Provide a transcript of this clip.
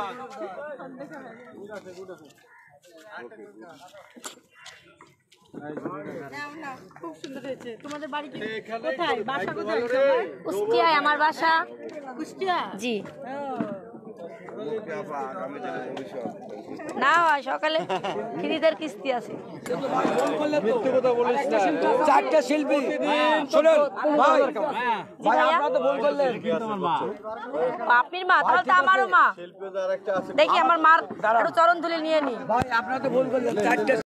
খুব সুন্দর হয়েছে। তোমাদের বাড়ি কোথায়? বাসা কোথায়? কুষ্টিয়ায় আমার বাসা। কুষ্টিয়া? জি। না হয় সকালে খিরিদের কিস্তি আছে। চারটা শিল্পী শোনেন ভাই, আপনারা তো ভুল করলেন। আপনার মা তাহলে তো আমারও মা। দেখি আমার মার একটু চরণ ধুলে নিয়ে নি। ভাই আপনারা তো ভুল করলেন। চারটা